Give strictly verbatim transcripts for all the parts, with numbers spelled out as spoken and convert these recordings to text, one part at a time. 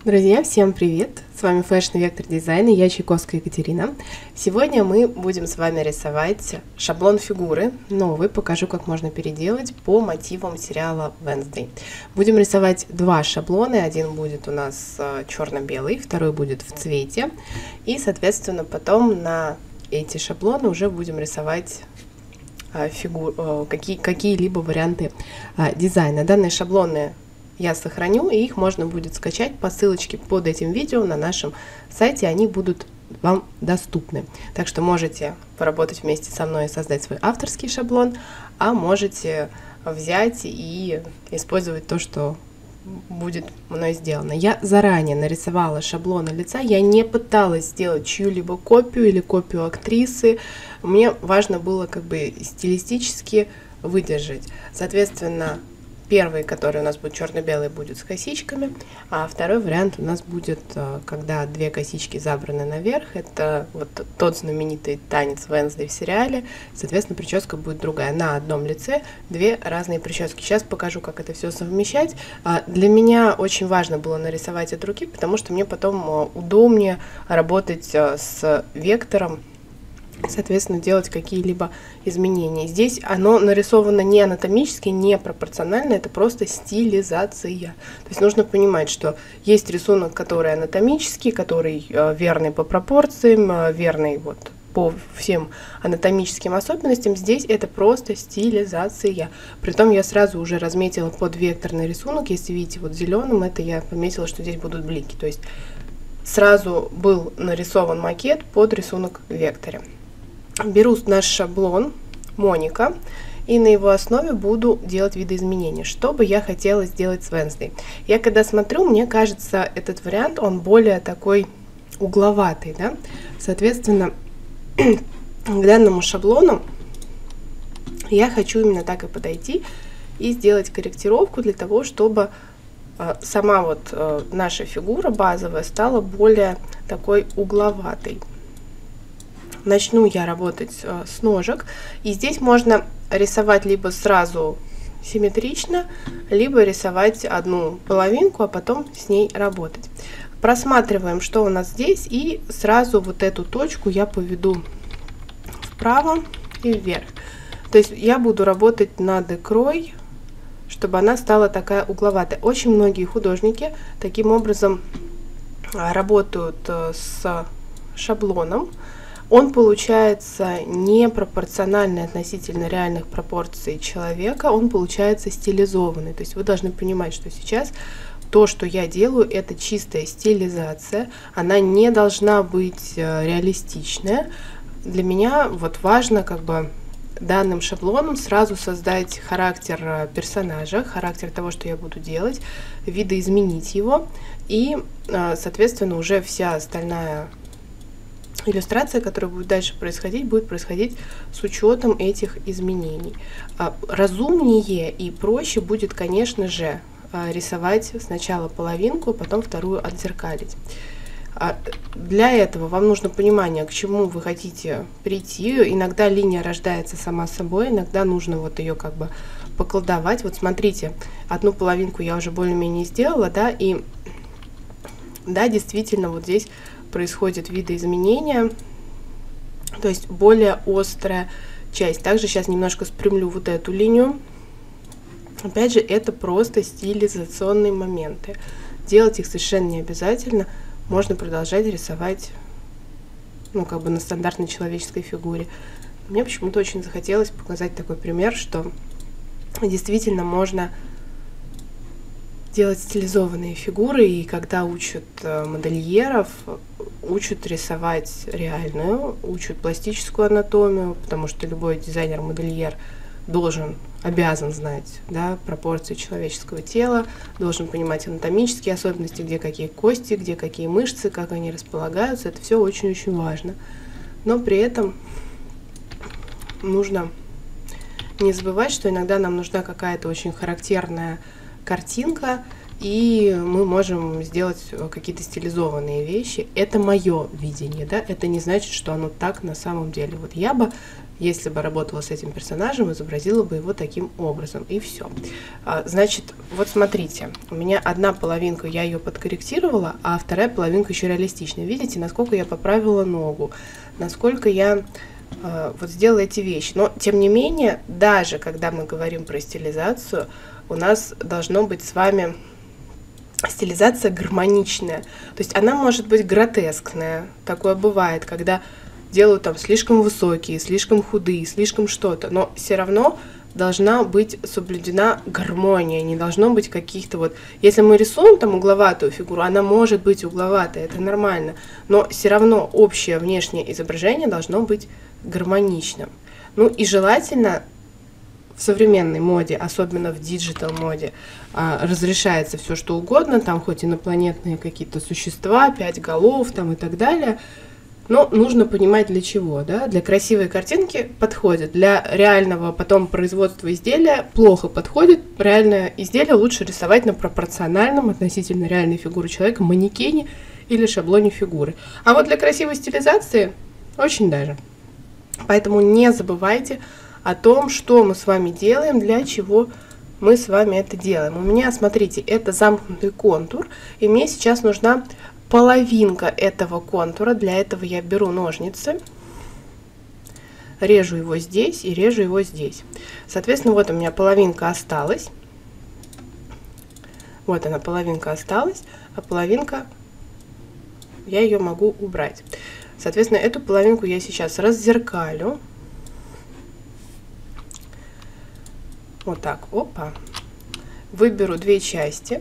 Друзья, всем привет! С вами Fashion Vector Design и я Чайковская Екатерина. Сегодня мы будем с вами рисовать шаблон фигуры, новый, покажу, как можно переделать по мотивам сериала Wednesday. Будем рисовать два шаблона, один будет у нас черно-белый, второй будет в цвете, и, соответственно, потом на эти шаблоны уже будем рисовать фигур, какие, какие-либо варианты дизайна. Данные шаблоны я сохраню, и их можно будет скачать по ссылочке под этим видео на нашем сайте, они будут вам доступны. Так что можете поработать вместе со мной и создать свой авторский шаблон, а можете взять и использовать то, что будет мной сделано. Я заранее нарисовала шаблоны лица, я не пыталась сделать чью-либо копию или копию актрисы. Мне важно было как бы стилистически выдержать. Соответственно, первый, который у нас будет черно-белый, будет с косичками, а второй вариант у нас будет, когда две косички забраны наверх. Это вот тот знаменитый танец Wednesday в сериале. Соответственно, прическа будет другая. На одном лице две разные прически. Сейчас покажу, как это все совмещать. Для меня очень важно было нарисовать от руки, потому что мне потом удобнее работать с вектором, соответственно, делать какие-либо изменения. Здесь оно нарисовано не анатомически, не пропорционально, это просто стилизация. То есть нужно понимать, что есть рисунок, который анатомический, который э, верный по пропорциям, э, верный вот по всем анатомическим особенностям. Здесь это просто стилизация. Притом я сразу уже разметила под векторный рисунок. Если видите, вот зеленым, это я пометила, что здесь будут блики. То есть сразу был нарисован макет под рисунок в векторе. Беру наш шаблон Моника и на его основе буду делать видоизменения. Что бы я хотела сделать с Wednesday? Я когда смотрю, мне кажется, этот вариант, он более такой угловатый, да? Соответственно, к данному шаблону я хочу именно так и подойти и сделать корректировку для того, чтобы э, сама вот э, наша фигура базовая стала более такой угловатой. Начну я работать э, с ножек, и здесь можно рисовать либо сразу симметрично, либо рисовать одну половинку, а потом с ней работать. Просматриваем, что у нас здесь, и сразу вот эту точку я поведу вправо и вверх. То есть я буду работать над икрой, чтобы она стала такая угловатая. Очень многие художники таким образом работают э, с шаблоном. Он получается не пропорциональный относительно реальных пропорций человека, он получается стилизованный. То есть вы должны понимать, что сейчас то, что я делаю, это чистая стилизация, она не должна быть реалистичная. Для меня вот важно как бы данным шаблоном сразу создать характер персонажа, характер того, что я буду делать, видоизменить его, и, соответственно, уже вся остальная иллюстрация, которая будет дальше происходить, будет происходить с учетом этих изменений. Разумнее и проще будет, конечно же, рисовать сначала половинку, а потом вторую отзеркалить. Для этого вам нужно понимание, к чему вы хотите прийти. Иногда линия рождается сама собой, иногда нужно вот ее как бы поколдовать. Вот смотрите, одну половинку я уже более-менее сделала, да, и да, действительно, вот здесь происходит видоизменение, то есть более острая часть. Также сейчас немножко спрямлю вот эту линию. Опять же, это просто стилизационные моменты. Делать их совершенно не обязательно. Можно продолжать рисовать, ну, как бы на стандартной человеческой фигуре. Мне почему-то очень захотелось показать такой пример, что действительно можно делать стилизованные фигуры, и когда учат э, модельеров, учат рисовать реальную, учат пластическую анатомию, потому что любой дизайнер-модельер должен, обязан знать, да, пропорции человеческого тела, должен понимать анатомические особенности, где какие кости, где какие мышцы, как они располагаются. Это все очень-очень важно. Но при этом нужно не забывать, что иногда нам нужна какая-то очень характерная картинка, и мы можем сделать какие-то стилизованные вещи. Это мое видение, да, это не значит, что оно так на самом деле. Вот я бы если бы работала с этим персонажем, изобразила бы его таким образом, и все. Значит, вот смотрите, у меня одна половинка, я ее подкорректировала, а вторая половинка еще реалистичная. Видите, насколько я поправила ногу, насколько я э, вот сделала эти вещи. Но, тем не менее, даже когда мы говорим про стилизацию, у нас должно быть с вами стилизация гармоничная. То есть она может быть гротескная, такое бывает, когда делают там слишком высокие, слишком худые, слишком что-то, но все равно должна быть соблюдена гармония, не должно быть каких-то вот... Если мы рисуем там угловатую фигуру, она может быть угловатой, это нормально, но все равно общее внешнее изображение должно быть гармоничным. Ну и желательно в современной моде, особенно в диджитал моде, разрешается все что угодно, там хоть инопланетные какие-то существа, пять голов там и так далее. Но нужно понимать для чего, да? Для красивой картинки подходит, для реального потом производства изделия плохо подходит. Реальное изделие лучше рисовать на пропорциональном относительно реальной фигуры человека манекене или шаблоне фигуры. А вот для красивой стилизации очень даже. Поэтому не забывайте о том, что мы с вами делаем, для чего мы с вами это делаем. У меня, смотрите, это замкнутый контур, и мне сейчас нужна половинка этого контура. Для этого я беру ножницы, режу его здесь и режу его здесь. Соответственно, вот у меня половинка осталась. Вот она, половинка осталась, а половинка я ее могу убрать. Соответственно, эту половинку я сейчас раззеркалю. Вот так, опа. Выберу две части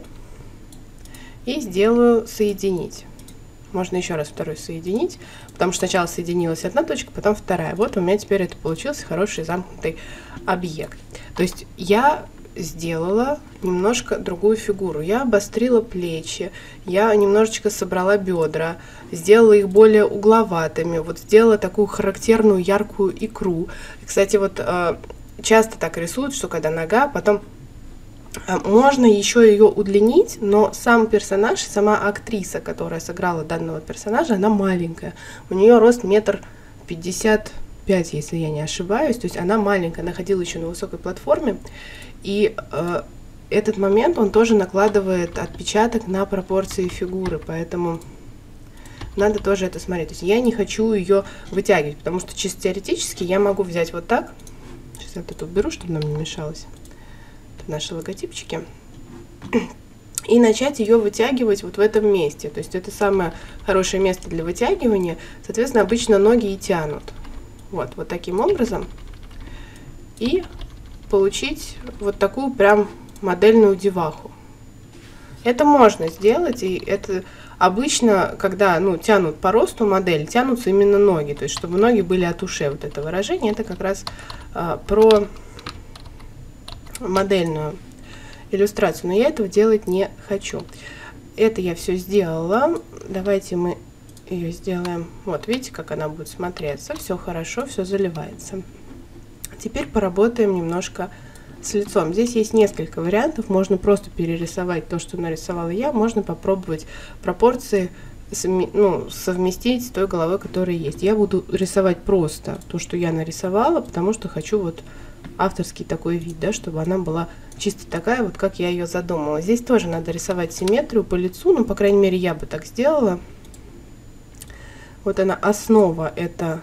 и сделаю соединить. Можно еще раз второй соединить, потому что сначала соединилась одна точка, потом вторая. Вот у меня теперь это получился хороший замкнутый объект. То есть я сделала немножко другую фигуру. Я обострила плечи, я немножечко собрала бедра, сделала их более угловатыми, вот сделала такую характерную яркую икру. И, кстати, вот часто так рисуют, что когда нога, потом можно еще ее удлинить, но сам персонаж, сама актриса, которая сыграла данного персонажа, она маленькая. У нее рост метр пятьдесят пять, если я не ошибаюсь. То есть она маленькая, она ходила еще на высокой платформе. И э, этот момент, он тоже накладывает отпечаток на пропорции фигуры. Поэтому надо тоже это смотреть. То есть я не хочу ее вытягивать, потому что чисто теоретически я могу взять вот так. Сейчас я вот это уберу, чтобы нам не мешалось. Наши логотипчики, и начать ее вытягивать вот в этом месте. То есть это самое хорошее место для вытягивания. Соответственно, обычно ноги и тянут. Вот, вот таким образом. И получить вот такую прям модельную деваху. Это можно сделать, и это обычно, когда ну, тянут по росту модель, тянутся именно ноги. То есть, чтобы ноги были от ушей. Вот это выражение, это как раз а, про модельную иллюстрацию, но я этого делать не хочу. Это я все сделала. Давайте мы ее сделаем. Вот, видите, как она будет смотреться. Все хорошо, все заливается. Теперь поработаем немножко с лицом. Здесь есть несколько вариантов. Можно просто перерисовать то, что нарисовала я. Можно попробовать пропорции ну, совместить с той головой, которая есть. Я буду рисовать просто то, что я нарисовала, потому что хочу вот авторский такой вид, да, чтобы она была чисто такая, вот как я ее задумала. Здесь тоже надо рисовать симметрию по лицу, ну, по крайней мере, я бы так сделала. Вот она, основа, это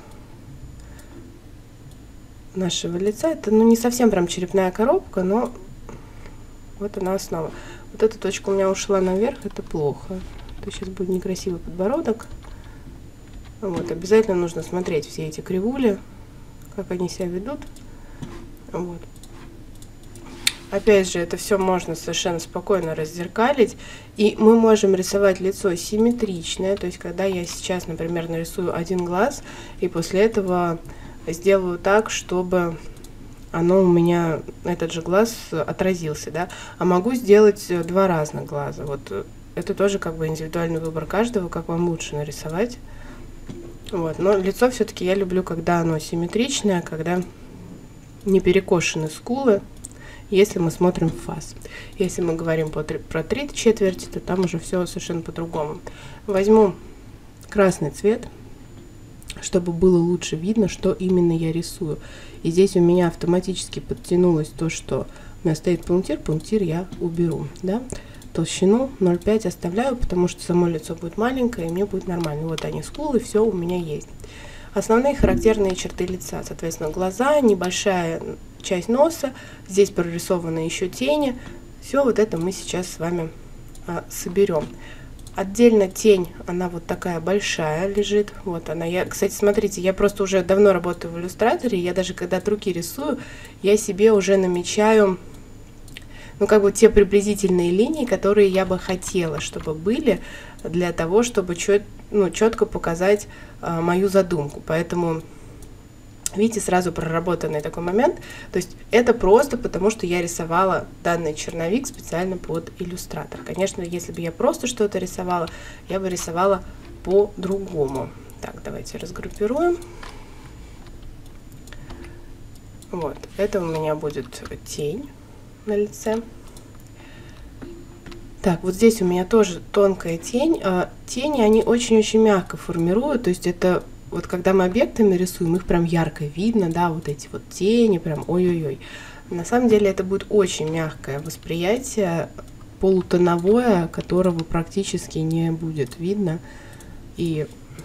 нашего лица. Это, ну, не совсем прям черепная коробка, но вот она основа. Вот эта точка у меня ушла наверх, это плохо. Это сейчас будет некрасивый подбородок. Вот, обязательно нужно смотреть все эти кривули, как они себя ведут. Вот. Опять же, это все можно совершенно спокойно раззеркалить, и мы можем рисовать лицо симметричное, то есть когда я сейчас, например, нарисую один глаз, и после этого сделаю так, чтобы оно у меня, этот же глаз отразился, да, а могу сделать два разных глаза. Вот это тоже как бы индивидуальный выбор каждого, как вам лучше нарисовать. Вот. Но лицо все-таки я люблю, когда оно симметричное, когда не перекошены скулы, если мы смотрим в фас. Если мы говорим про три четверти, то там уже все совершенно по-другому. Возьму красный цвет, чтобы было лучше видно, что именно я рисую. И здесь у меня автоматически подтянулось то, что у меня стоит пунктир, пунктир я уберу, да. Толщину ноль целых пять оставляю, потому что само лицо будет маленькое, и мне будет нормально. Вот они, скулы, все у меня есть. Основные характерные черты лица, соответственно, глаза, небольшая часть носа, здесь прорисованы еще тени. Все вот это мы сейчас с вами а, соберем. Отдельно тень, она вот такая большая лежит. Вот она. Я, кстати, смотрите, я просто уже давно работаю в иллюстраторе. Я даже когда от руки рисую, я себе уже намечаю, ну, как бы те приблизительные линии, которые я бы хотела, чтобы были, для того, чтобы чет, ну, четко показать а, мою задумку. Поэтому, видите, сразу проработанный такой момент. То есть это просто потому, что я рисовала данный черновик специально под иллюстратор. Конечно, если бы я просто что-то рисовала, я бы рисовала по-другому. Так, давайте разгруппируем. Вот, это у меня будет тень на лице. Так, вот здесь у меня тоже тонкая тень. А, тени, они очень-очень мягко формируют, то есть это вот когда мы объектами рисуем, их прям ярко видно, да, вот эти вот тени, прям ой-ой-ой. На самом деле это будет очень мягкое восприятие, полутоновое, которого практически не будет видно. И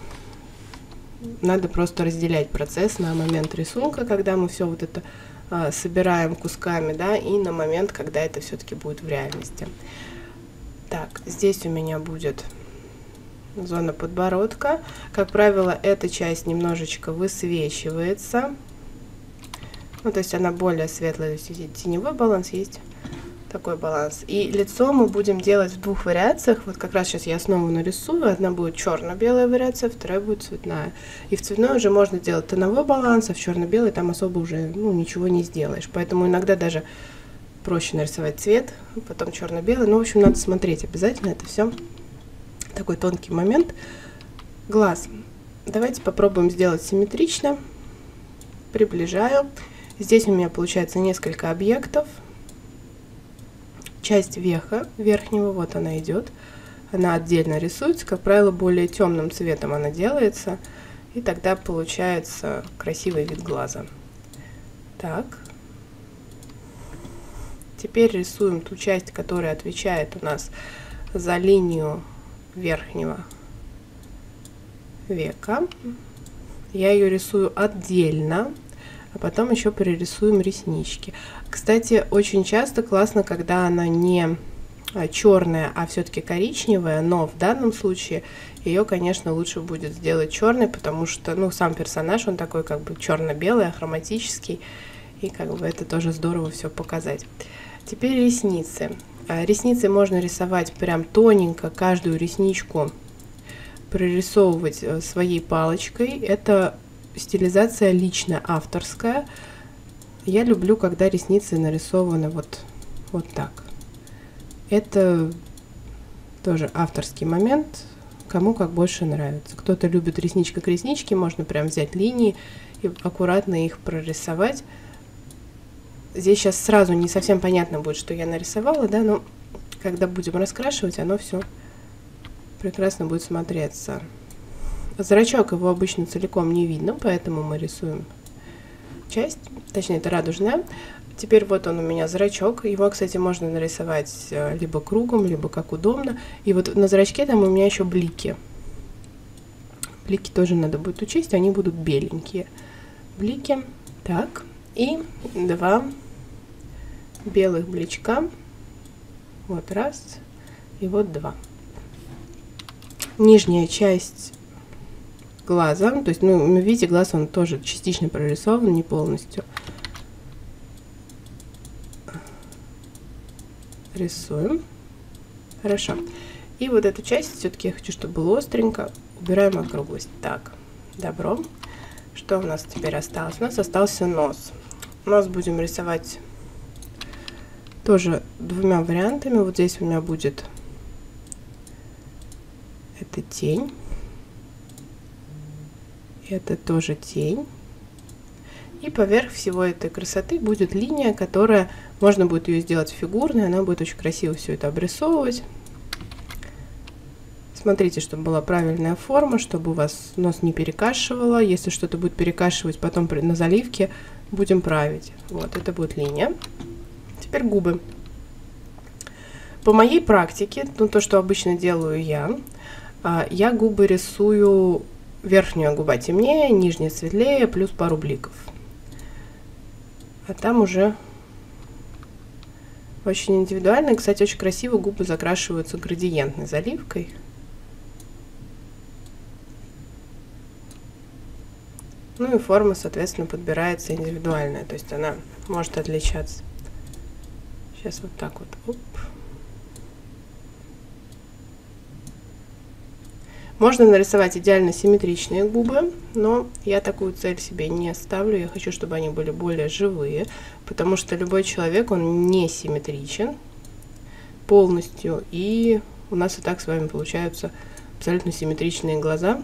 надо просто разделять процесс на момент рисунка, когда мы все вот это а, собираем кусками, да, и на момент, когда это все-таки будет в реальности. Так, здесь у меня будет зона подбородка. Как правило, эта часть немножечко высвечивается. Ну, то есть она более светлая. То есть теневой баланс, есть такой баланс. И лицо мы будем делать в двух вариациях. Вот как раз сейчас я основу нарисую. Одна будет черно-белая вариация, вторая будет цветная. И в цветной уже можно делать тоновой баланс, а в черно-белой там особо уже, ну, ничего не сделаешь. Поэтому иногда даже проще нарисовать цвет, потом черно-белый. Ну, в общем, надо смотреть обязательно это все. Такой тонкий момент. Глаз. Давайте попробуем сделать симметрично. Приближаю. Здесь у меня получается несколько объектов. Часть веха верхнего, вот она идет. Она отдельно рисуется. Как правило, более темным цветом она делается. И тогда получается красивый вид глаза. Так. Теперь рисуем ту часть, которая отвечает у нас за линию верхнего века. Я ее рисую отдельно, а потом еще пририсуем реснички. Кстати, очень часто классно, когда она не черная, а все-таки коричневая, но в данном случае ее, конечно, лучше будет сделать черной, потому что, ну, сам персонаж, он такой как бы черно-белый, ахроматический, и как бы это тоже здорово все показать. Теперь ресницы. Ресницы можно рисовать прям тоненько, каждую ресничку прорисовывать своей палочкой. Это стилизация лично авторская. Я люблю, когда ресницы нарисованы вот, вот так. Это тоже авторский момент, кому как больше нравится. Кто-то любит ресничка к ресничке, можно прям взять линии и аккуратно их прорисовать. Здесь сейчас сразу не совсем понятно будет, что я нарисовала, да, но когда будем раскрашивать, оно все прекрасно будет смотреться. Зрачок его обычно целиком не видно, поэтому мы рисуем часть, точнее это радужная. Теперь вот он у меня зрачок, его, кстати, можно нарисовать либо кругом, либо как удобно. И вот на зрачке там у меня еще блики. Блики тоже надо будет учесть, они будут беленькие. Блики, так, и два белых бличка, вот раз, и вот два. Нижняя часть глаза, то есть, ну, видите, глаз он тоже частично прорисован, не полностью. Рисуем. Хорошо. И вот эту часть все-таки я хочу, чтобы было остренько. Убираем округлость. Так, добро. Что у нас теперь осталось? У нас остался нос. Нос будем рисовать тоже двумя вариантами. Вот здесь у меня будет это тень. Это тоже тень. И поверх всего этой красоты будет линия, которая, можно будет ее сделать фигурной, она будет очень красиво все это обрисовывать. Смотрите, чтобы была правильная форма, чтобы у вас нос не перекашивало. Если что-то будет перекашивать, потом на заливке будем править. Вот, это будет линия. Теперь губы. По моей практике, ну, то, что обычно делаю я, я губы рисую, верхняя губа темнее, нижняя светлее, плюс пару бликов. А там уже очень индивидуально. И, кстати, очень красиво губы закрашиваются градиентной заливкой. Ну и форма, соответственно, подбирается индивидуальная, то есть она может отличаться. Сейчас вот так вот. Оп. Можно нарисовать идеально симметричные губы, но я такую цель себе не ставлю. Я хочу, чтобы они были более живые, потому что любой человек, он не симметричен полностью, и у нас и так с вами получаются абсолютно симметричные глаза.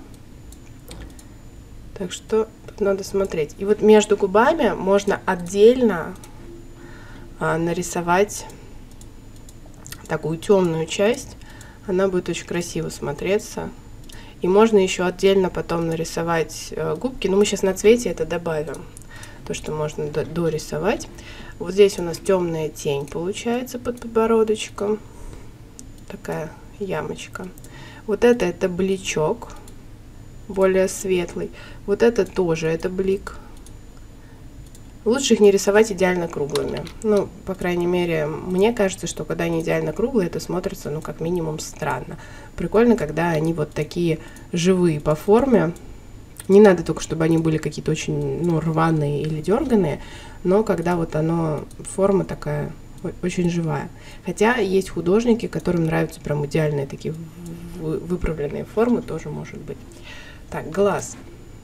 Так что тут надо смотреть. И вот между губами можно отдельно а, нарисовать такую темную часть. Она будет очень красиво смотреться. И можно еще отдельно потом нарисовать э, губки. Но мы сейчас на цвете это добавим. То, что можно до дорисовать. Вот здесь у нас темная тень получается под подбородочком. Такая ямочка. Вот это это бличок. Более светлый. Вот это тоже, это блик. Лучше их не рисовать идеально круглыми. Ну, по крайней мере, мне кажется, что когда они идеально круглые, это смотрится, ну, как минимум, странно. Прикольно, когда они вот такие живые по форме. Не надо только, чтобы они были какие-то очень, ну, рваные или дерганые, но когда вот оно, форма такая очень живая. Хотя есть художники, которым нравятся прям идеальные такие выправленные формы, тоже может быть. Так, глаз.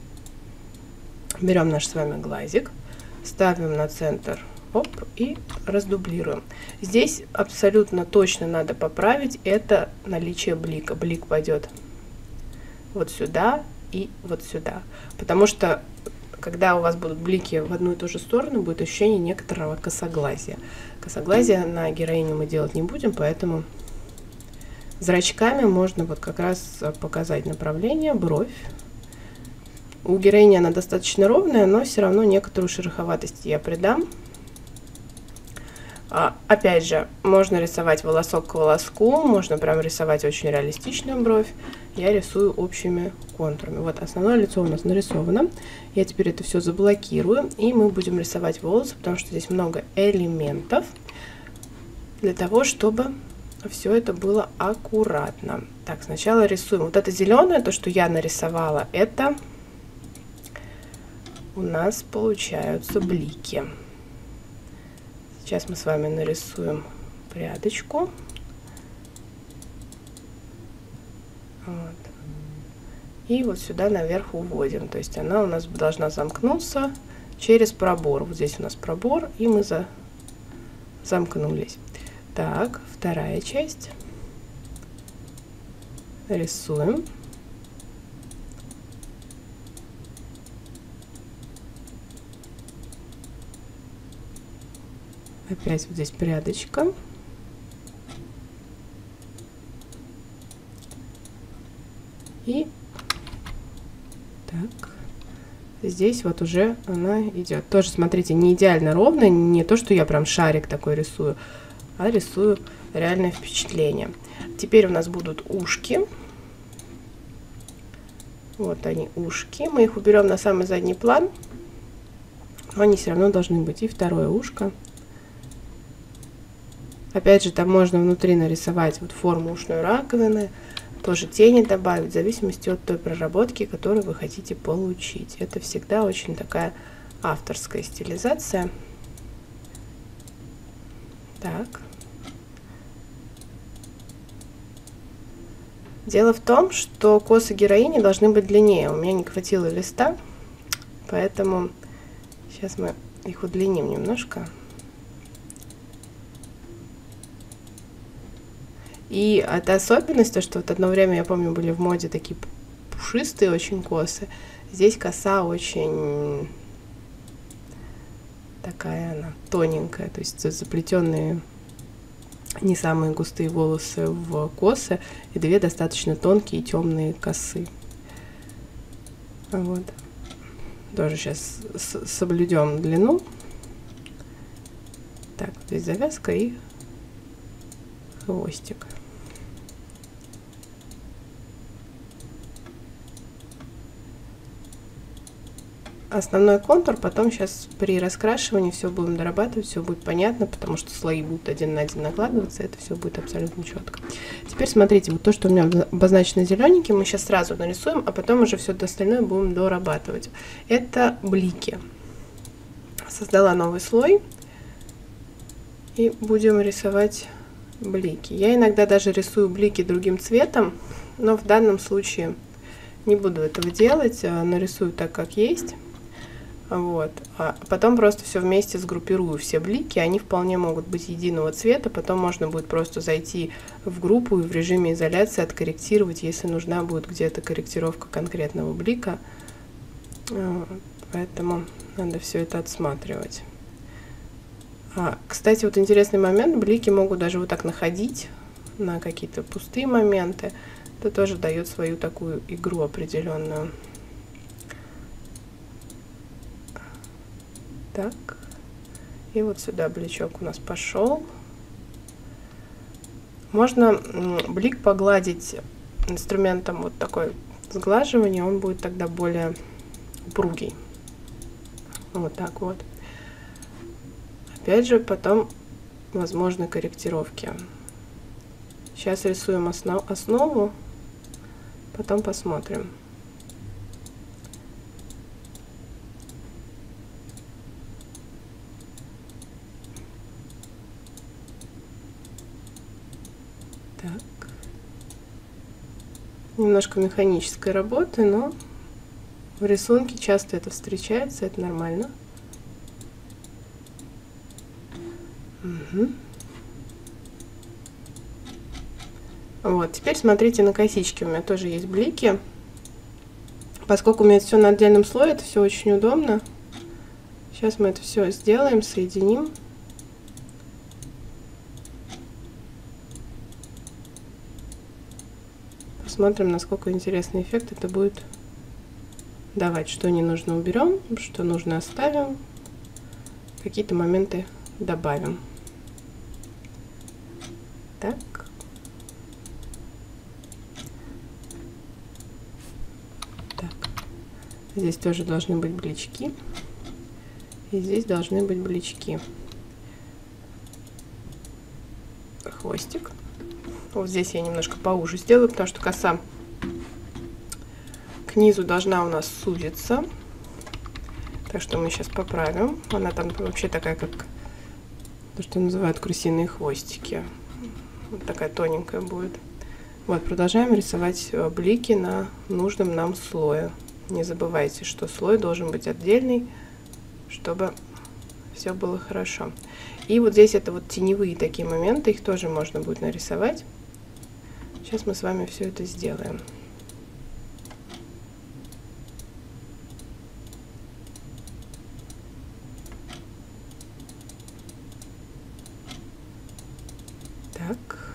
Берем наш с вами глазик, ставим на центр, оп, и раздублируем. Здесь абсолютно точно надо поправить это наличие блика. Блик пойдет вот сюда и вот сюда. Потому что, когда у вас будут блики в одну и ту же сторону, будет ощущение некоторого косоглазия. Косоглазия на героине мы делать не будем, поэтому зрачками можно вот как раз показать направление, бровь. У героини она достаточно ровная, но все равно некоторую шероховатость я придам. А, опять же, можно рисовать волосок к волоску, можно прям рисовать очень реалистичную бровь. Я рисую общими контурами. Вот основное лицо у нас нарисовано. Я теперь это все заблокирую, и мы будем рисовать волосы, потому что здесь много элементов для того, чтобы все это было аккуратно. Так, сначала рисуем. Вот это зеленое, то, что я нарисовала, это у нас получаются блики. Сейчас мы с вами нарисуем прядочку. Вот. И вот сюда наверх уводим. То есть она у нас должна замкнуться через пробор. Вот здесь у нас пробор, и мы за... замкнулись. Так, вторая часть. Рисуем. Опять вот здесь прядочка. И так, здесь вот уже она идет. Тоже, смотрите, не идеально ровно, не то, что я прям шарик такой рисую, а рисую реальное впечатление. Теперь у нас будут ушки. Вот они, ушки. Мы их уберем на самый задний план, но они все равно должны быть. И второе ушко. Опять же, там можно внутри нарисовать вот форму ушной раковины, тоже тени добавить, в зависимости от той проработки, которую вы хотите получить. Это всегда очень такая авторская стилизация. Так. Дело в том, что косы героини должны быть длиннее. У меня не хватило листа, поэтому сейчас мы их удлиним немножко. И это особенность, то, что вот одно время, я помню, были в моде такие пушистые очень косы. Здесь коса очень такая она тоненькая, то есть заплетенные не самые густые волосы в косы и две достаточно тонкие темные косы. Вот. Тоже сейчас соблюдем длину. Так, здесь завязка и хвостик. Основной контур, потом сейчас при раскрашивании все будем дорабатывать, все будет понятно, потому что слои будут один на один накладываться, это все будет абсолютно четко. Теперь смотрите, вот то, что у меня обозначено зелененьким, мы сейчас сразу нарисуем, а потом уже все остальное будем дорабатывать. Это блики. Создала новый слой и будем рисовать блики. Я иногда даже рисую блики другим цветом, но в данном случае не буду этого делать, нарисую так, как есть. Вот. А потом просто все вместе сгруппирую, все блики, они вполне могут быть единого цвета, потом можно будет просто зайти в группу и в режиме изоляции откорректировать, если нужна будет где-то корректировка конкретного блика. Поэтому надо все это отсматривать. А, кстати, вот интересный момент, блики могут даже вот так находить на какие-то пустые моменты. Это тоже дает свою такую игру определенную. Так, и вот сюда бличок у нас пошел. Можно блик погладить инструментом вот такой сглаживания, он будет тогда более упругий. Вот так вот. Опять же, потом возможны корректировки. Сейчас рисуем основ, основу, потом посмотрим. Так. Немножко механической работы, но в рисунке часто это встречается, это нормально. Угу. Вот, теперь смотрите на косички, у меня тоже есть блики. Поскольку у меня все на отдельном слое, это все очень удобно. Сейчас мы это все сделаем, соединим. Посмотрим, насколько интересный эффект это будет давать. Что не нужно, уберем, что нужно, оставим. Какие-то моменты добавим. Так. Так. Здесь тоже должны быть блички. И здесь должны быть блички. Хвостик. Вот здесь я немножко поуже сделаю, потому что коса к низу должна у нас сузиться. Так что мы сейчас поправим. Она там вообще такая, как то, что называют крысиные хвостики. Вот такая тоненькая будет. Вот, продолжаем рисовать блики на нужном нам слое. Не забывайте, что слой должен быть отдельный, чтобы все было хорошо. И вот здесь это вот теневые такие моменты, их тоже можно будет нарисовать. Сейчас мы с вами все это сделаем. Так.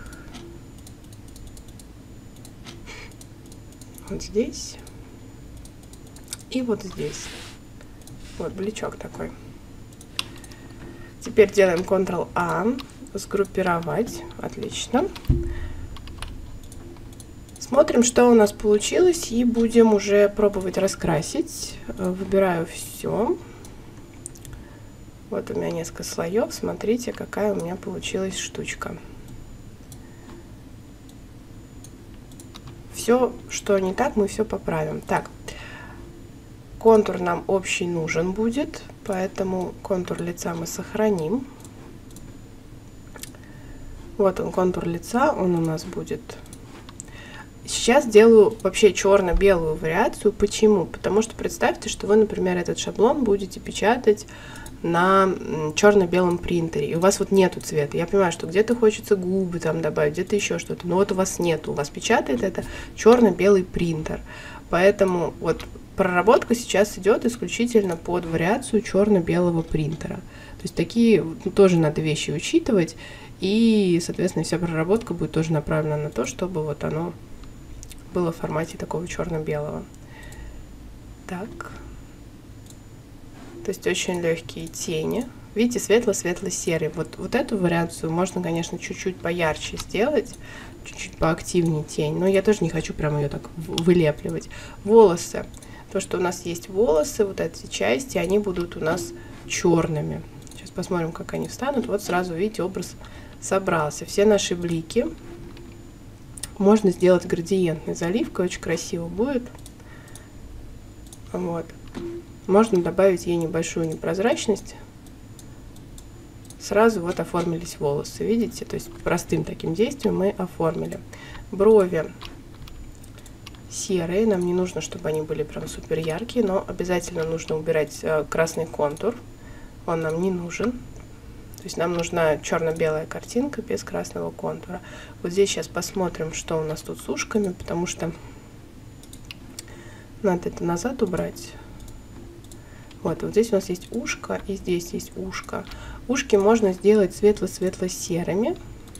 Вот здесь. И вот здесь. Вот бличок такой. Теперь делаем контрол А. Сгруппировать. Отлично. Смотрим, что у нас получилось, и будем уже пробовать раскрасить. Выбираю все. Вот у меня несколько слоев. Смотрите, какая у меня получилась штучка. Все, что не так, мы все поправим. Так, контур нам общий нужен будет, поэтому контур лица мы сохраним. Вот он, контур лица, он у нас будет. Сейчас делаю вообще черно-белую вариацию. Почему? Потому что представьте, что вы, например, этот шаблон будете печатать на черно-белом принтере, и у вас вот нету цвета. Я понимаю, что где-то хочется губы там добавить, где-то еще что-то, но вот у вас нету, у вас печатает это черно-белый принтер. Поэтому вот проработка сейчас идет исключительно под вариацию черно-белого принтера. То есть такие ну, тоже надо вещи учитывать. И, соответственно, вся проработка будет тоже направлена на то, чтобы вот оно было в формате такого черно-белого. Так. То есть очень легкие тени. Видите, светло-светло-серый. Вот, вот эту вариацию можно, конечно, чуть-чуть поярче сделать, чуть-чуть поактивнее тень. Но я тоже не хочу прям ее так вылепливать. Волосы. То, что у нас есть волосы, вот эти части, они будут у нас черными. Сейчас посмотрим, как они встанут. Вот сразу, видите, образ собрался. Все наши блики можно сделать градиентной заливкой, очень красиво будет. Вот. Можно добавить ей небольшую непрозрачность. Сразу вот оформились волосы, видите? То есть простым таким действием мы оформили. Брови серые, нам не нужно, чтобы они были прям супер яркие, но обязательно нужно убирать э, красный контур. Он нам не нужен. То есть нам нужна черно-белая картинка без красного контура. Вот здесь сейчас посмотрим, что у нас тут с ушками, потому что надо это назад убрать. Вот, вот здесь у нас есть ушко, и здесь есть ушко. Ушки можно сделать светло-светло-серыми.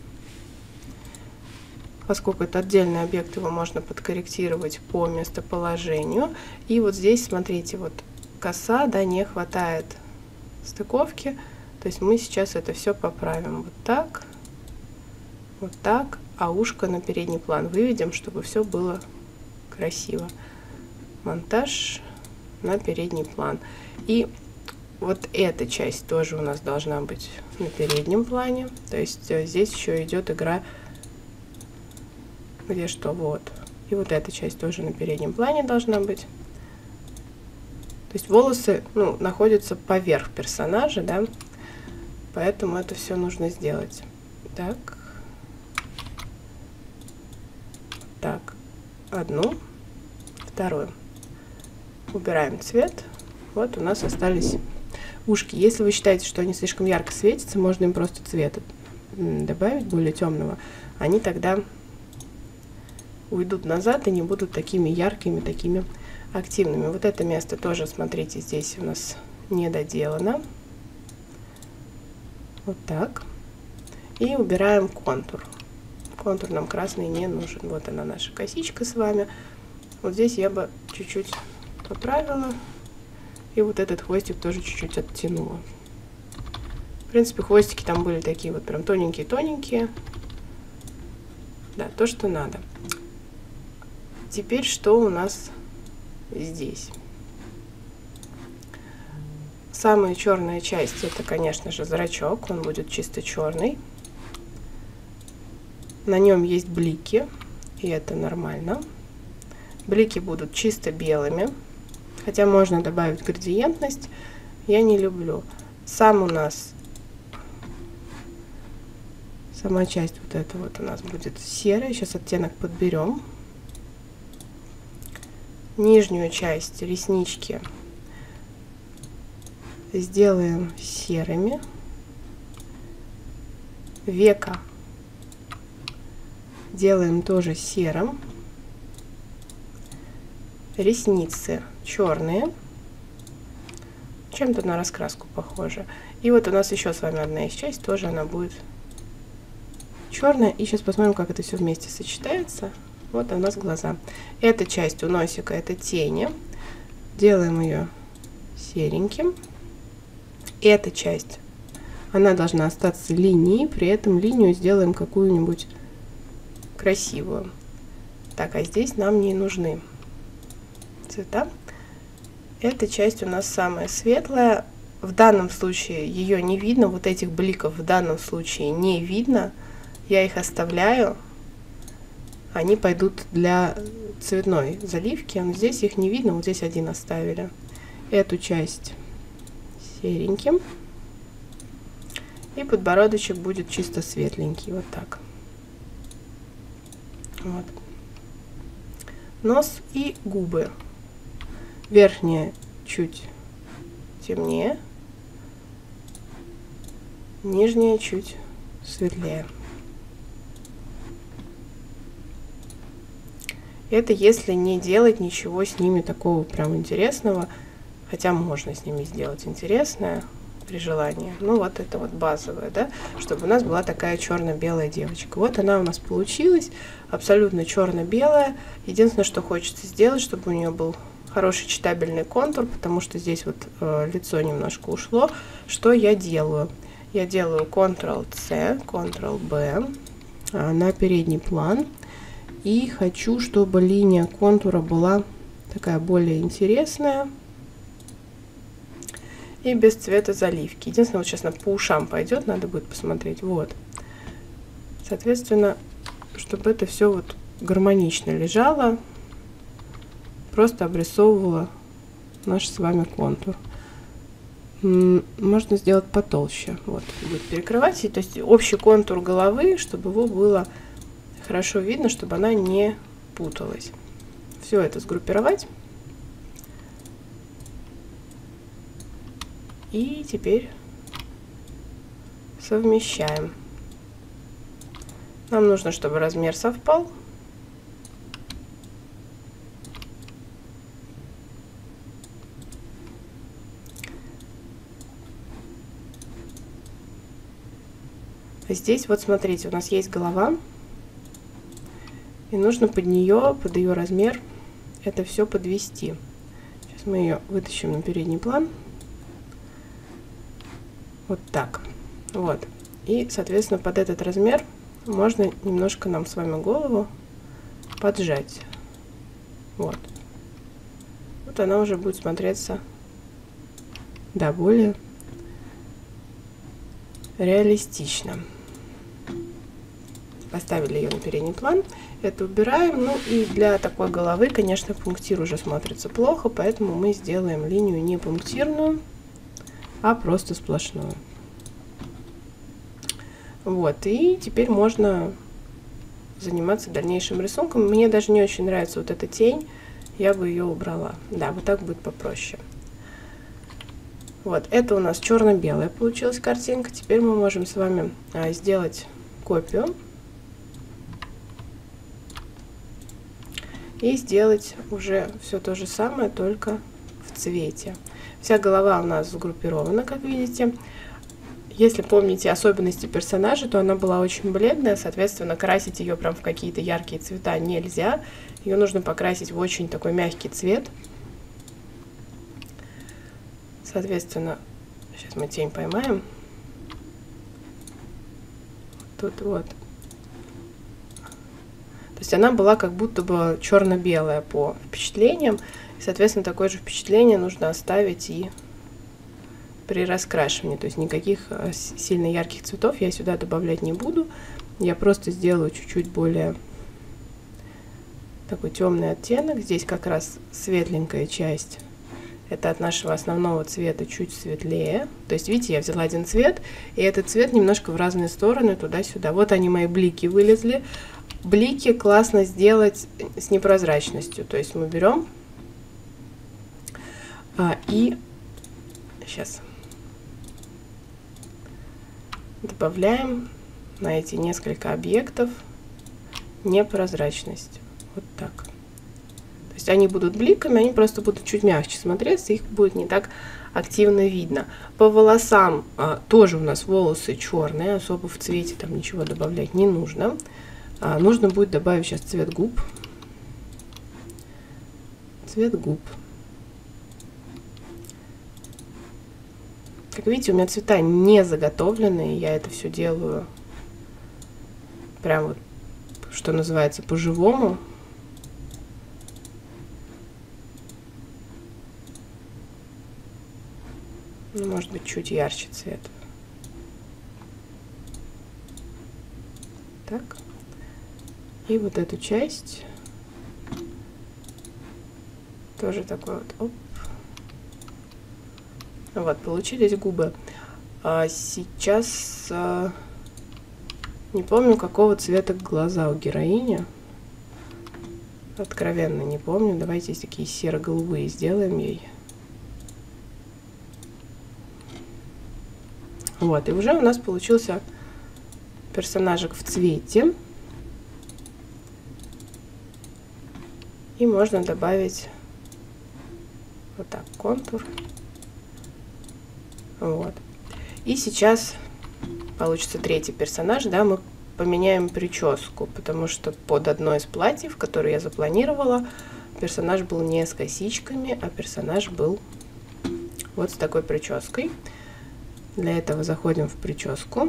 Поскольку это отдельный объект, его можно подкорректировать по местоположению. И вот здесь, смотрите, вот коса, да, не хватает стыковки. То есть мы сейчас это все поправим вот так, вот так, а ушко на передний план выведем, чтобы все было красиво. Монтаж на передний план. И вот эта часть тоже у нас должна быть на переднем плане. То есть здесь еще идет игра, где что, вот. И вот эта часть тоже на переднем плане должна быть. То есть волосы, ну, находятся поверх персонажа, да. Поэтому это все нужно сделать. Так. Так. Одну. Вторую. Убираем цвет. Вот у нас остались ушки. Если вы считаете, что они слишком ярко светятся, можно им просто цвета добавить, более темного. Они тогда уйдут назад и не будут такими яркими, такими активными. Вот это место тоже, смотрите, здесь у нас не доделано. Вот так. И убираем контур. Контур нам красный не нужен. Вот она, наша косичка с вами. Вот здесь я бы чуть-чуть поправила. И вот этот хвостик тоже чуть-чуть оттянула. В принципе, хвостики там были такие вот прям тоненькие-тоненькие. Да, то, что надо. Теперь что у нас здесь? Самая черная часть — это, конечно же, зрачок. Он будет чисто черный. На нем есть блики, и это нормально. Блики будут чисто белыми, хотя можно добавить градиентность. Я не люблю. Сам у нас, сама часть вот эта вот у нас будет серая. Сейчас оттенок подберем. Нижнюю часть, реснички, сделаем серыми. Века делаем тоже серым. Ресницы черные, чем-то на раскраску похоже. И вот у нас еще с вами одна из часть, тоже она будет черная. И сейчас посмотрим, как это все вместе сочетается. Вот у нас глаза. Эта часть у носика — это тени. Делаем ее сереньким. Эта часть, она должна остаться линией, при этом линию сделаем какую-нибудь красивую. Так, а здесь нам не нужны цвета. Эта часть у нас самая светлая. В данном случае ее не видно, вот этих бликов в данном случае не видно. Я их оставляю. Они пойдут для цветной заливки. Но здесь их не видно, вот здесь один оставили. Эту часть сереньким. И подбородочек будет чисто светленький, вот так. Вот. Нос и губы. Верхняя чуть темнее, нижняя чуть светлее. Это если не делать ничего с ними такого прям интересного, хотя можно с ними сделать интересное. при желании. Ну вот это вот базовое, да, чтобы у нас была такая черно-белая девочка. Вот она у нас получилась, абсолютно черно-белая. Единственное, что хочется сделать, чтобы у нее был хороший читабельный контур, потому что здесь вот э, лицо немножко ушло. Что я делаю? Я делаю контрол-C, контрол-B э, на передний план. И хочу, чтобы линия контура была такая более интересная. И без цвета заливки. Единственное, вот сейчас на по ушам пойдет, надо будет посмотреть. Вот. Соответственно, чтобы это все вот гармонично лежало, просто обрисовывала наш с вами контур. Можно сделать потолще. Вот, будет перекрывать. То есть общий контур головы, чтобы его было хорошо видно, чтобы она не путалась. Все это сгруппировать. И теперь совмещаем. Нам нужно, чтобы размер совпал. Здесь вот смотрите, у нас есть голова. И нужно под нее, под ее размер, это все подвести. Сейчас мы ее вытащим на передний план. Вот так. Вот. И, соответственно, под этот размер можно немножко нам с вами голову поджать. Вот. Вот она уже будет смотреться, да, более реалистично. Поставили ее на передний план. Это убираем. Ну и для такой головы, конечно, пунктир уже смотрится плохо, поэтому мы сделаем линию не пунктирную, а просто сплошную. Вот, и теперь можно заниматься дальнейшим рисунком. Мне даже не очень нравится вот эта тень, я бы ее убрала. Да, вот так будет попроще. Вот, это у нас черно-белая получилась картинка. Теперь мы можем с вами а, сделать копию и сделать уже все то же самое, только в цвете. Вся голова у нас сгруппирована, как видите. Если помните особенности персонажа, то она была очень бледная, соответственно, красить ее прям в какие-то яркие цвета нельзя. Ее нужно покрасить в очень такой мягкий цвет. Соответственно, сейчас мы тень поймаем. Тут вот. То есть она была как будто бы черно-белая по впечатлениям. И, соответственно, такое же впечатление нужно оставить и при раскрашивании. То есть никаких сильно ярких цветов я сюда добавлять не буду. Я просто сделаю чуть-чуть более такой темный оттенок. Здесь как раз светленькая часть. Это от нашего основного цвета чуть светлее. То есть, видите, я взяла один цвет, и этот цвет немножко в разные стороны, туда-сюда. Вот они, мои блики, вылезли. Блики классно сделать с непрозрачностью. То есть мы берем а, и сейчас добавляем на эти несколько объектов непрозрачность. Вот так. То есть они будут бликами, они просто будут чуть мягче смотреться, их будет не так активно видно. По волосам а, тоже у нас волосы черные, особо в цвете там ничего добавлять не нужно. А, нужно будет добавить сейчас цвет губ. Цвет губ. Как видите, у меня цвета не заготовленные, я это все делаю прям вот, что называется, по-живому. Ну, может быть, чуть ярче цвет. Так. И вот эту часть тоже такой вот, оп. Вот, получились губы. А сейчас а, не помню, какого цвета глаза у героини. Откровенно не помню. Давайте здесь такие серо-голубые сделаем ей. Вот, и уже у нас получился персонажик в цвете. И можно добавить вот так контур. Вот. И сейчас получится третий персонаж, да, мы поменяем прическу, потому что под одно из платьев, которое я запланировала, персонаж был не с косичками, а персонаж был вот с такой прической. Для этого заходим в прическу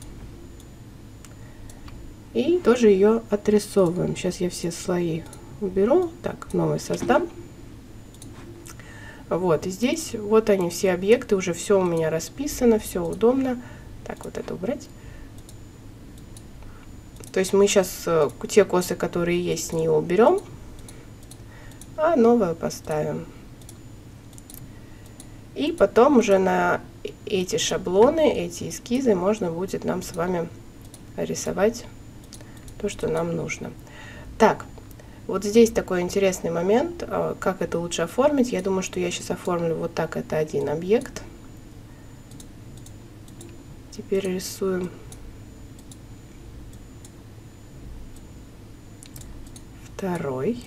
и тоже ее отрисовываем. Сейчас я все слои уберу, так, новый создам. Вот, и здесь вот они все объекты, уже все у меня расписано, все удобно. Так, вот это убрать. То есть мы сейчас те косы, которые есть, с нее уберем, а новое поставим. И потом уже на эти шаблоны, эти эскизы можно будет нам с вами рисовать то, что нам нужно. Так, вот здесь такой интересный момент, как это лучше оформить. Я думаю, что я сейчас оформлю вот так, это один объект. Теперь рисуем второй.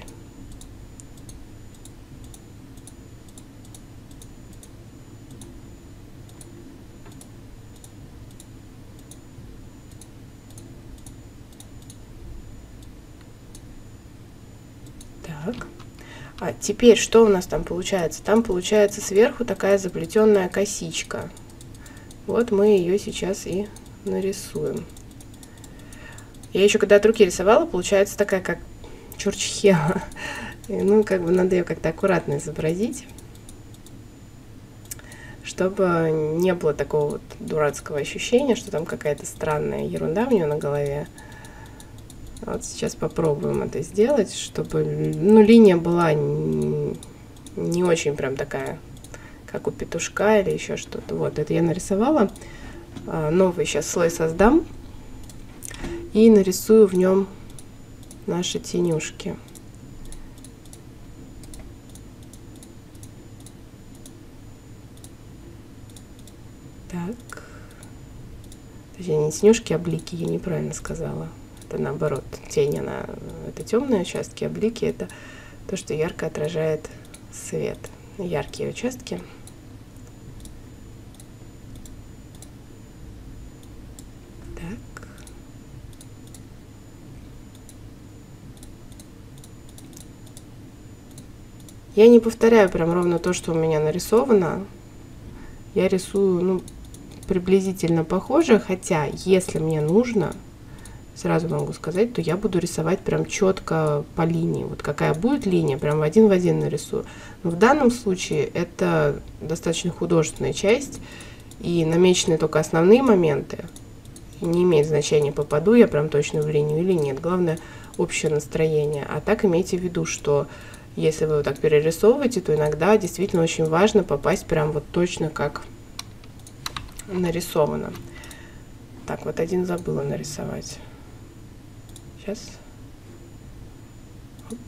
Так. А теперь что у нас там получается? Там получается сверху такая заплетенная косичка. Вот мы ее сейчас и нарисуем. Я еще когда от руки рисовала, получается такая как чурчхела. Ну, как бы надо ее как-то аккуратно изобразить, чтобы не было такого вот дурацкого ощущения, что там какая-то странная ерунда у нее на голове. Вот сейчас попробуем это сделать, чтобы, ну, линия была не, не очень прям такая, как у петушка или еще что-то. Вот, это я нарисовала. Новый сейчас слой создам и нарисую в нем наши тенюшки. Так. Точнее, не тенюшки, а блики, я неправильно сказала. Это наоборот. Тень, она, это темные участки, а блики это то, что ярко отражает свет. Яркие участки. Так. Я не повторяю прям ровно то, что у меня нарисовано. Я рисую, ну, приблизительно похоже, хотя, если мне нужно, сразу могу сказать, то я буду рисовать прям четко по линии. Вот какая будет линия, прям в один в один нарисую. Но в данном случае это достаточно художественная часть, и намечены только основные моменты. И не имеет значения, попаду я прям точно в линию или нет. Главное, общее настроение. А так имейте в виду, что если вы вот так перерисовываете, то иногда действительно очень важно попасть прям вот точно как нарисовано. Так, вот один забыла нарисовать. Сейчас. Оп.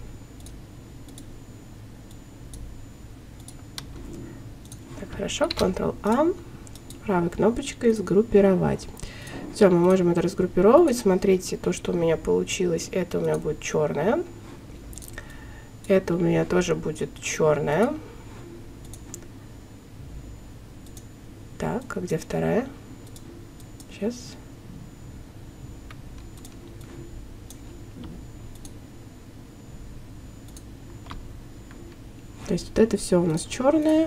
Так, хорошо. контрол-А. Правой кнопочкой сгруппировать. Все, мы можем это разгруппировать. Смотрите, то, что у меня получилось, это у меня будет черное. Это у меня тоже будет черное. Так, а где вторая? Сейчас. То есть вот это все у нас черное.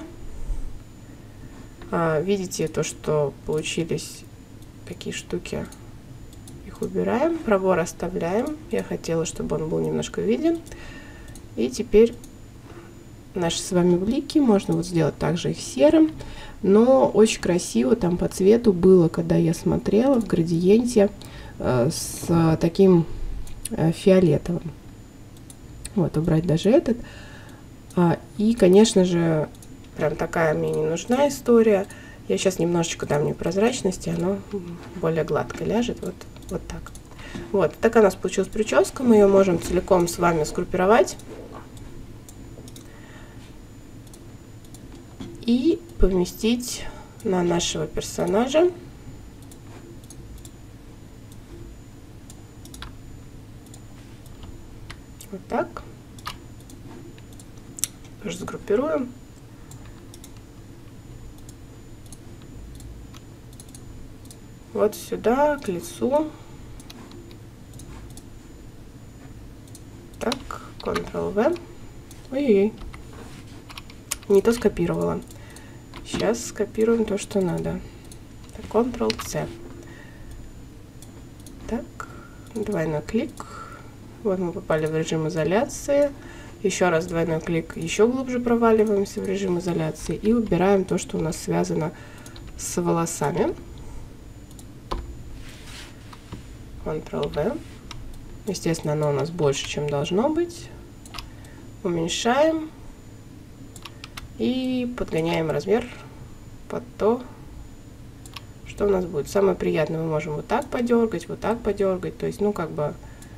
А, видите то, что получились такие штуки. Их убираем, пробор оставляем. Я хотела, чтобы он был немножко виден. И теперь наши с вами блики можно вот сделать также их серым, но очень красиво там по цвету было, когда я смотрела в градиенте э, с таким э, фиолетовым. Вот, убрать даже этот. А, и, конечно же, прям такая мне не нужна история. Я сейчас немножечко дам мне прозрачности, оно более гладко ляжет. Вот, вот так. Вот, такая у нас получилась прическа. Мы ее можем целиком с вами сгруппировать. И поместить на нашего персонажа. Вот так. Тоже сгруппируем. вот сюда, к лицу. Так, контрол-вэ. Ой-ой-ой. Не то скопировала. Сейчас скопируем то, что надо. контрол-цэ. Так, двойной клик. Вот мы попали в режим изоляции. Еще раз двойной клик, еще глубже проваливаемся в режим изоляции и убираем то, что у нас связано с волосами. контрол-вэ. Естественно, оно у нас больше, чем должно быть. Уменьшаем и подгоняем размер под то, что у нас будет. Самое приятное, мы можем вот так подергать, вот так подергать. То есть, ну, как бы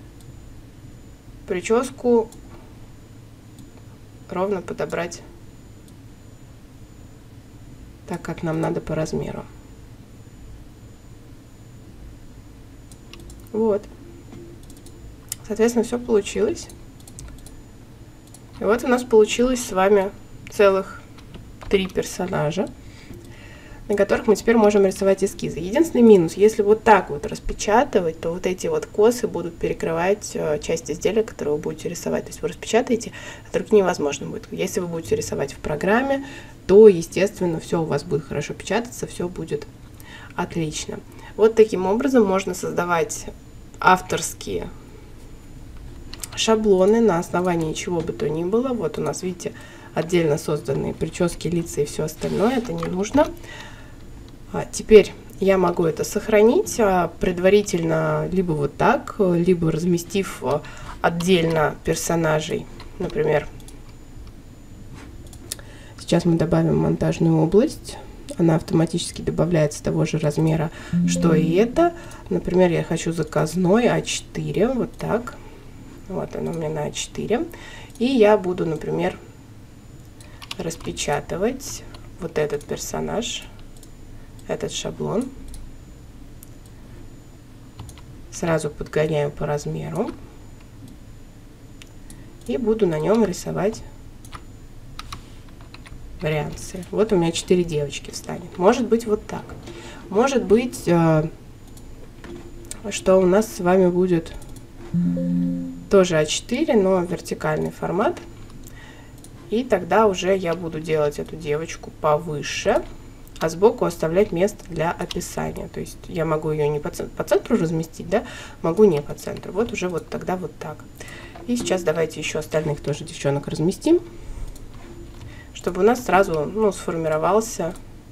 прическу ровно подобрать так, как нам надо по размеру. Вот. Соответственно, все получилось. И вот у нас получилось с вами целых три персонажа, на которых мы теперь можем рисовать эскизы. Единственный минус, если вот так вот распечатывать, то вот эти вот косы будут перекрывать э, часть изделия, которые вы будете рисовать. То есть вы распечатаете, а только невозможно будет. Если вы будете рисовать в программе, то, естественно, все у вас будет хорошо печататься, все будет отлично. Вот таким образом можно создавать авторские шаблоны на основании чего бы то ни было. Вот у нас, видите, отдельно созданные прически, лица и все остальное. Это не нужно. А теперь я могу это сохранить а, предварительно либо вот так, либо разместив отдельно персонажей. Например, сейчас мы добавим монтажную область. Она автоматически добавляется того же размера, что и это. Например, я хочу заказной а четыре, вот так. Вот она у меня на а четыре. И я буду, например, распечатывать вот этот персонаж, этот шаблон. Сразу подгоняю по размеру. И буду на нем рисовать вариации. Вот у меня четыре девочки встанет. Может быть вот так. Может быть, э, что у нас с вами будет тоже а четыре, но вертикальный формат. И тогда уже я буду делать эту девочку повыше, а сбоку оставлять место для описания. То есть я могу ее не по центру, по центру разместить, да, могу не по центру. Вот уже вот тогда вот так. И сейчас давайте еще остальных тоже девчонок разместим, чтобы у нас сразу, ну, сформировался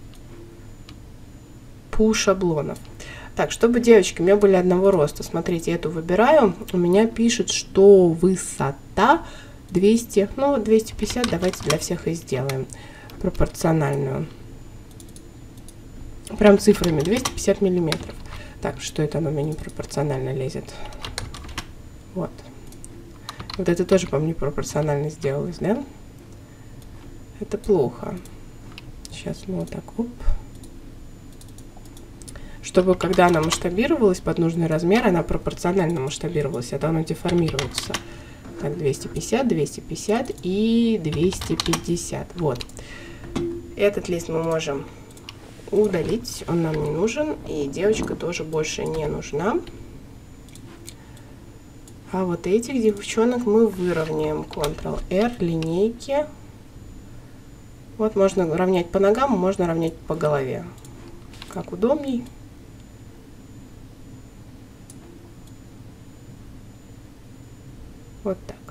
пул шаблонов. Так, чтобы девочки у меня были одного роста, смотрите, эту выбираю, у меня пишет, что высота двести, ну, двести пятьдесят, давайте для всех и сделаем пропорциональную. Прям цифрами, двести пятьдесят миллиметров. Так, что это оно у меня не пропорционально лезет? Вот. Вот это тоже, по-моему, не пропорционально сделалось, да? Это плохо. Сейчас мы вот так, оп. Чтобы, когда она масштабировалась под нужный размер, она пропорционально масштабировалась, а то она деформируется. Так, двести пятьдесят, двести пятьдесят и двести пятьдесят. Вот. Этот лист мы можем удалить, он нам не нужен, и девочка тоже больше не нужна. А вот этих девчонок мы выровняем. контрол-эр, линейки. Вот можно равнять по ногам, можно равнять по голове. Как удобней. Вот так.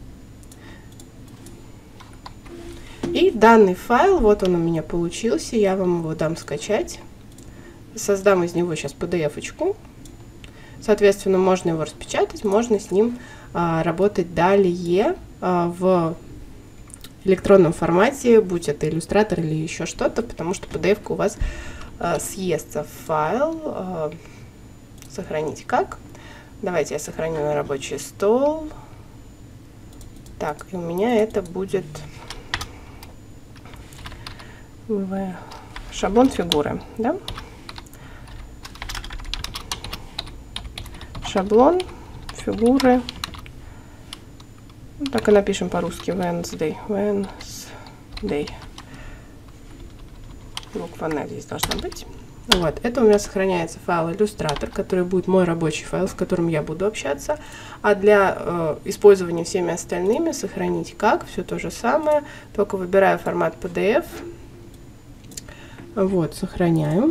И данный файл, вот он у меня получился, я вам его дам скачать. Создам из него сейчас пи ди эф-очку. Соответственно, можно его распечатать, можно с ним а, работать далее а, в электронном формате, будь это иллюстратор или еще что-то, потому что пи ди эф-ка у вас а, съестся в файл. А, сохранить как? Давайте я сохраню на рабочий стол. Так, и у меня это будет в шаблон фигуры, да? Шаблон фигуры. Так и напишем по-русски Wednesday. Wednesday. Буква Н здесь должна быть. Вот, это у меня сохраняется файл Illustrator, который будет мой рабочий файл, с которым я буду общаться. А для э, использования всеми остальными сохранить как, все то же самое, только выбираю формат пи ди эф. Вот, сохраняю.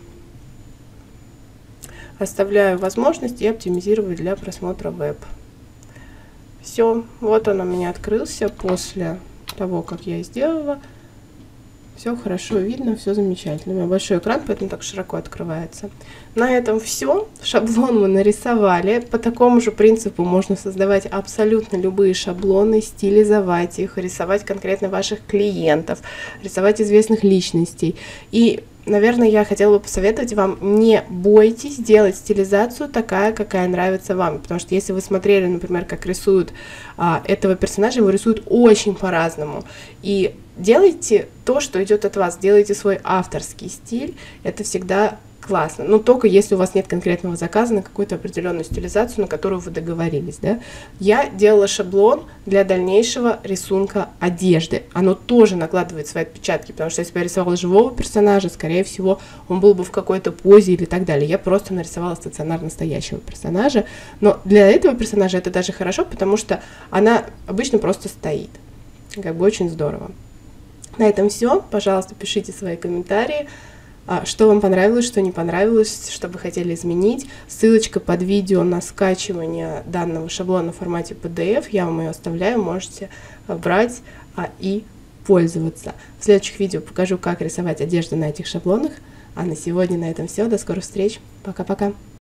Оставляю возможность и оптимизировать для просмотра веб. Все, вот он у меня открылся после того, как я сделала. Все хорошо видно, все замечательно. У меня большой экран, поэтому так широко открывается. На этом все. Шаблон мы нарисовали. По такому же принципу можно создавать абсолютно любые шаблоны, стилизовать их, рисовать конкретно ваших клиентов, рисовать известных личностей. И, наверное, я хотела бы посоветовать вам: не бойтесь делать стилизацию такая, какая нравится вам. Потому что если вы смотрели, например, как рисуют а, этого персонажа, его рисуют очень по-разному. И делайте то, что идет от вас, делайте свой авторский стиль, это всегда классно. Но только если у вас нет конкретного заказа на какую-то определенную стилизацию, на которую вы договорились, да. Я делала шаблон для дальнейшего рисунка одежды. Оно тоже накладывает свои отпечатки, потому что если бы я рисовала живого персонажа, скорее всего, он был бы в какой-то позе или так далее. Я просто нарисовала стационар настоящего персонажа. Но для этого персонажа это даже хорошо, потому что она обычно просто стоит. Как бы очень здорово. На этом все. Пожалуйста, пишите свои комментарии, что вам понравилось, что не понравилось, что вы хотели изменить. Ссылочка под видео на скачивание данного шаблона в формате пи ди эф. Я вам ее оставляю, можете брать и пользоваться. В следующих видео покажу, как рисовать одежду на этих шаблонах. А на сегодня на этом все. До скорых встреч. Пока-пока.